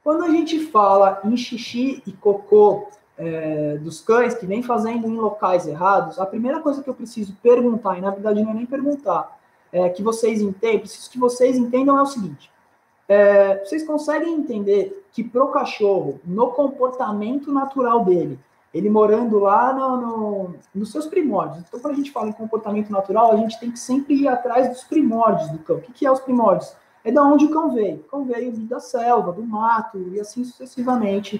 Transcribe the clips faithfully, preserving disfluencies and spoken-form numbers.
Quando a gente fala em xixi e cocô é, dos cães que vem fazendo em locais errados, a primeira coisa que eu preciso perguntar, e na verdade não é nem perguntar, é que vocês entendam, preciso que vocês entendam é o seguinte. É, vocês conseguem entender que pro cachorro, no comportamento natural dele, ele morando lá no, no, nos seus primórdios. Então, quando a gente fala em comportamento natural, a gente tem que sempre ir atrás dos primórdios do cão. O que, que é os primórdios? É da onde o cão veio. O cão veio da selva, do mato, e assim sucessivamente.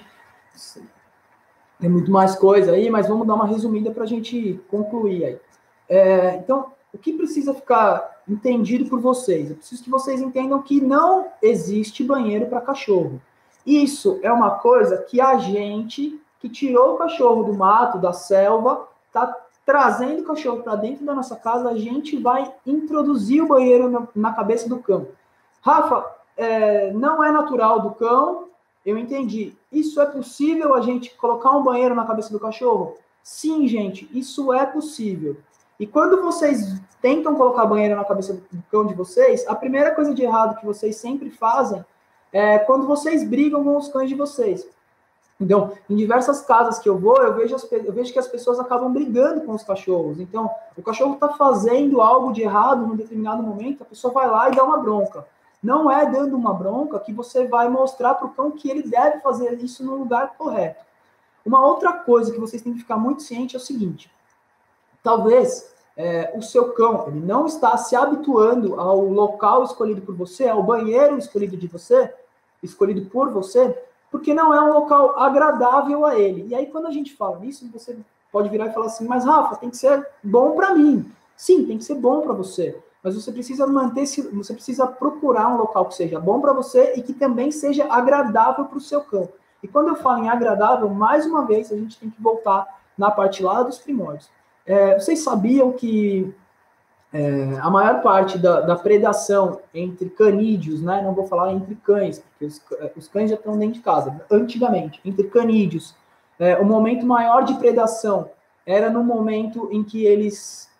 Tem muito mais coisa aí, mas vamos dar uma resumida para a gente concluir aí. É, então, o que precisa ficar entendido por vocês? Eu preciso que vocês entendam que não existe banheiro para cachorro. Isso é uma coisa que a gente, que tirou o cachorro do mato, da selva, está trazendo o cachorro para dentro da nossa casa, a gente vai introduzir o banheiro na, na cabeça do cão. Rafa, é, não é natural do cão, eu entendi. Isso é possível a gente colocar um banheiro na cabeça do cachorro? Sim, gente, isso é possível. E quando vocês tentam colocar banheiro na cabeça do cão de vocês, a primeira coisa de errado que vocês sempre fazem é quando vocês brigam com os cães de vocês. Então, em diversas casas que eu vou, eu vejo, as, eu vejo que as pessoas acabam brigando com os cachorros. Então, o cachorro está fazendo algo de errado num determinado momento, a pessoa vai lá e dá uma bronca. Não é dando uma bronca que você vai mostrar para o cão que ele deve fazer isso no lugar correto. Uma outra coisa que vocês têm que ficar muito ciente é o seguinte. Talvez é, o seu cão ele não está se habituando ao local escolhido por você, ao banheiro escolhido de você, escolhido por você, porque não é um local agradável a ele. E aí, quando a gente fala nisso, você pode virar e falar assim, mas Rafa, tem que ser bom para mim. Sim, tem que ser bom para você. Mas você precisa manter, você precisa procurar um local que seja bom para você e que também seja agradável para o seu cão. E quando eu falo em agradável, mais uma vez, a gente tem que voltar na parte lá dos primórdios. É, vocês sabiam que é, a maior parte da, da predação entre canídeos, né, não vou falar entre cães, porque os, os cães já estão dentro de casa, antigamente, entre canídeos, é, o momento maior de predação era no momento em que eles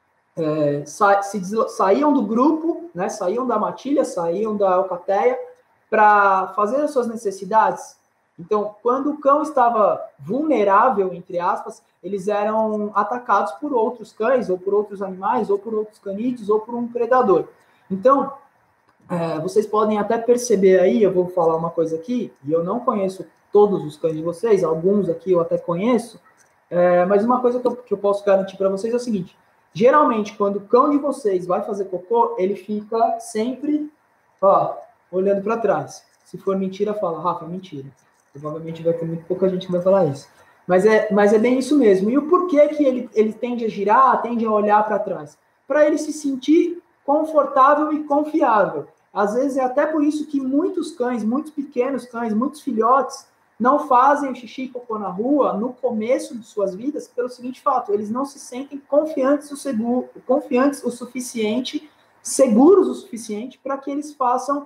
é, sa, se, saíam do grupo, né, saíam da matilha, saíam da alcateia, para fazer as suas necessidades. Então, quando o cão estava vulnerável, entre aspas, eles eram atacados por outros cães, ou por outros animais, ou por outros canídeos, ou por um predador. Então, é, vocês podem até perceber aí, eu vou falar uma coisa aqui, e eu não conheço todos os cães de vocês, alguns aqui eu até conheço, é, mas uma coisa que eu, que eu posso garantir para vocês é o seguinte, geralmente, quando o cão de vocês vai fazer cocô, ele fica sempre, ó, olhando para trás. Se for mentira, fala, Rafa, mentira. Provavelmente vai ter muito pouca gente que vai falar isso. Mas é, mas é bem isso mesmo. E o porquê que ele, ele tende a girar, tende a olhar para trás? Para ele se sentir confortável e confiável. Às vezes é até por isso que muitos cães, muitos pequenos cães, muitos filhotes, não fazem o xixi e cocô na rua no começo de suas vidas pelo seguinte fato, eles não se sentem confiantes o, seguro, confiantes o suficiente, seguros o suficiente para que eles façam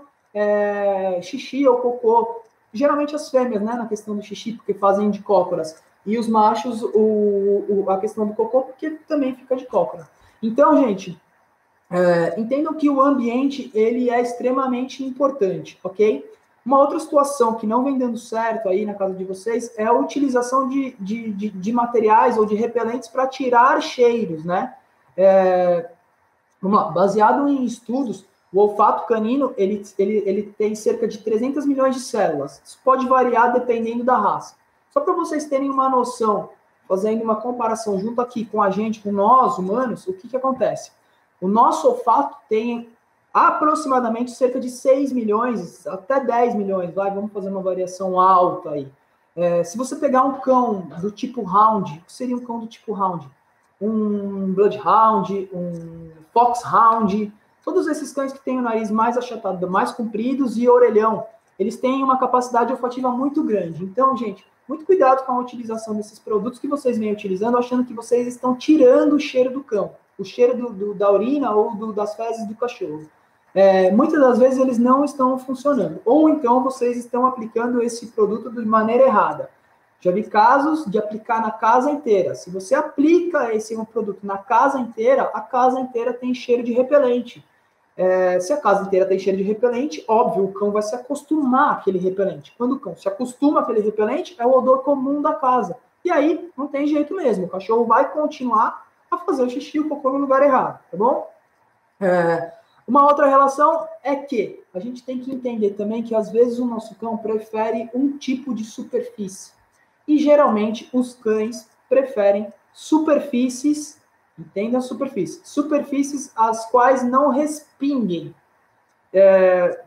é, xixi ou cocô. Geralmente as fêmeas, né, na questão do xixi, porque fazem de cócoras. E os machos, o, o, a questão do cocô, porque também fica de cócora. Então, gente, é, entendam que o ambiente, ele é extremamente importante, ok? Uma outra situação que não vem dando certo aí na casa de vocês é a utilização de, de, de, de materiais ou de repelentes para tirar cheiros, né? É, vamos lá, baseado em estudos, o olfato canino, ele, ele, ele tem cerca de trezentos milhões de células. Isso pode variar dependendo da raça. Só para vocês terem uma noção, fazendo uma comparação junto aqui com a gente, com nós, humanos, o que, que acontece? O nosso olfato tem aproximadamente cerca de seis milhões, até dez milhões, vai, vamos fazer uma variação alta aí. É, se você pegar um cão do tipo Hound, o que seria um cão do tipo Hound? Um Bloodhound, um Foxhound, todos esses cães que têm o nariz mais achatado, mais compridos e orelhão, eles têm uma capacidade olfativa muito grande. Então, gente, muito cuidado com a utilização desses produtos que vocês vêm utilizando, achando que vocês estão tirando o cheiro do cão, o cheiro do, do, da urina ou do, das fezes do cachorro. É, muitas das vezes eles não estão funcionando. Ou então vocês estão aplicando esse produto de maneira errada. Já vi casos de aplicar na casa inteira. Se você aplica esse produto na casa inteira, a casa inteira tem cheiro de repelente. É, se a casa inteira tem cheiro de repelente, óbvio, o cão vai se acostumar àquele repelente. Quando o cão se acostuma àquele repelente, é o odor comum da casa. E aí, não tem jeito mesmo. O cachorro vai continuar a fazer o xixi e o cocô no lugar errado, tá bom? É, uma outra relação é que a gente tem que entender também que, às vezes, o nosso cão prefere um tipo de superfície. E, geralmente, os cães preferem superfícies. Entenda a superfície. Superfícies as quais não respinguem. É,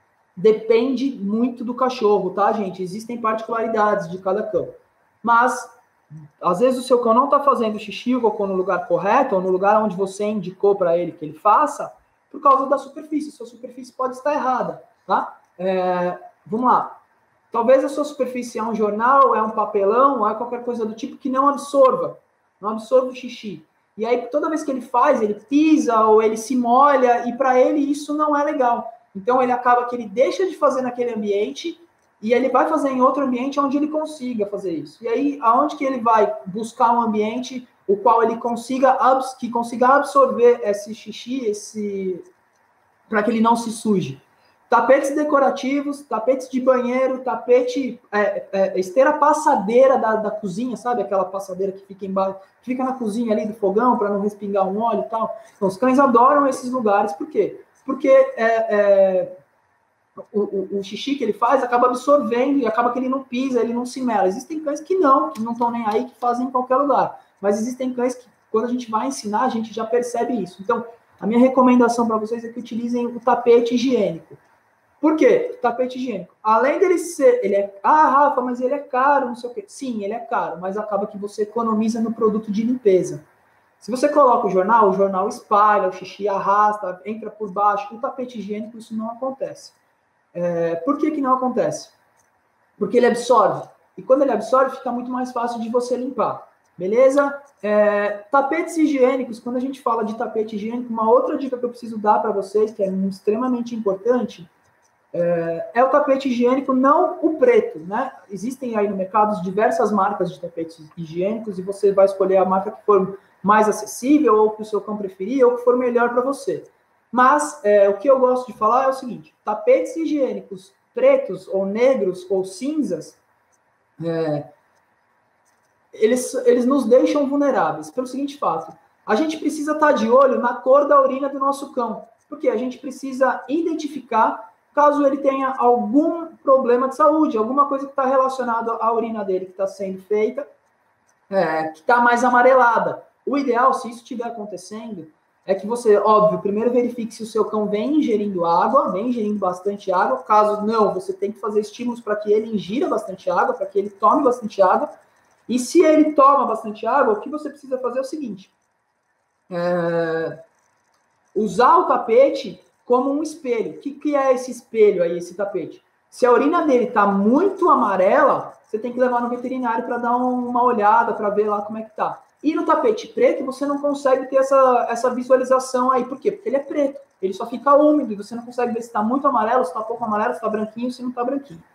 depende muito do cachorro, tá, gente? Existem particularidades de cada cão. Mas, às vezes, o seu cão não está fazendo xixi ou cocô no lugar correto, ou no lugar onde você indicou para ele que ele faça, por causa da superfície. Sua superfície pode estar errada, tá? É, vamos lá. Talvez a sua superfície é um jornal, é um papelão, ou é qualquer coisa do tipo que não absorva. Não absorva o xixi. E aí, toda vez que ele faz, ele pisa ou ele se molha, e para ele isso não é legal. Então, ele acaba que ele deixa de fazer naquele ambiente e ele vai fazer em outro ambiente onde ele consiga fazer isso. E aí, aonde que ele vai buscar um ambiente o qual ele consiga, que consiga absorver esse xixi, esse, para que ele não se suje? Tapetes decorativos, tapetes de banheiro, tapete, é, é, esteira passadeira da, da cozinha, sabe? Aquela passadeira que fica embaixo, que fica na cozinha ali do fogão para não respingar um óleo e tal. Então, os cães adoram esses lugares. Por quê? Porque é, é, o, o, o xixi que ele faz acaba absorvendo e acaba que ele não pisa, ele não se mela. Existem cães que não, que não estão nem aí, que fazem em qualquer lugar. Mas existem cães que, quando a gente vai ensinar, a gente já percebe isso. Então, a minha recomendação para vocês é que utilizem o tapete higiênico. Por quê? Tapete higiênico. Além dele ser... Ele é, ah, Rafa, mas ele é caro, não sei o quê. Sim, ele é caro, mas acaba que você economiza no produto de limpeza. Se você coloca o jornal, o jornal espalha, o xixi arrasta, entra por baixo. O tapete higiênico, isso não acontece. É, por que que não acontece? Porque ele absorve. E quando ele absorve, fica muito mais fácil de você limpar. Beleza? É, tapetes higiênicos, quando a gente fala de tapete higiênico, uma outra dica que eu preciso dar para vocês, que é extremamente importante, É, é o tapete higiênico, não o preto, né? Existem aí no mercado diversas marcas de tapetes higiênicos e você vai escolher a marca que for mais acessível ou que o seu cão preferir ou que for melhor para você. Mas é, o que eu gosto de falar é o seguinte: tapetes higiênicos pretos ou negros ou cinzas, é, eles, eles nos deixam vulneráveis pelo seguinte fato: a gente precisa estar de olho na cor da urina do nosso cão, porque a gente precisa identificar caso ele tenha algum problema de saúde, alguma coisa que está relacionada à urina dele que está sendo feita, é, que está mais amarelada. O ideal, se isso estiver acontecendo, é que você, óbvio, primeiro verifique se o seu cão vem ingerindo água, vem ingerindo bastante água. Caso não, você tem que fazer estímulos para que ele ingira bastante água, para que ele tome bastante água. E se ele toma bastante água, o que você precisa fazer é o seguinte: é, usar o tapete como um espelho. O que, que é esse espelho aí, esse tapete? Se a urina dele está muito amarela, você tem que levar no veterinário para dar um, uma olhada, para ver lá como é que tá. E no tapete preto, você não consegue ter essa, essa visualização aí. Por quê? Porque ele é preto. Ele só fica úmido e você não consegue ver se está muito amarelo, se está pouco amarelo, se está branquinho, se não está branquinho.